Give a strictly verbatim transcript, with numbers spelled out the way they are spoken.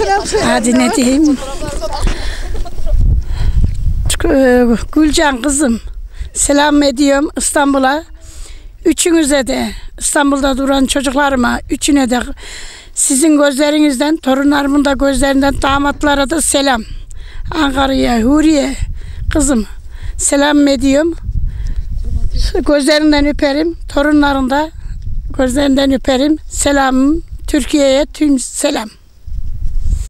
Hadi ne diyeyim? Gülcan kızım, selam ediyorum İstanbul'a. Üçünüze de, İstanbul'da duran çocuklarıma, üçüne de sizin gözlerinizden, torunlarımın da gözlerinden damatlara da selam. Ankara'ya, Huriye kızım, selam ediyorum. Gözlerinden öperim, torunların da gözlerinden öperim. Selamım Türkiye'ye tüm selam.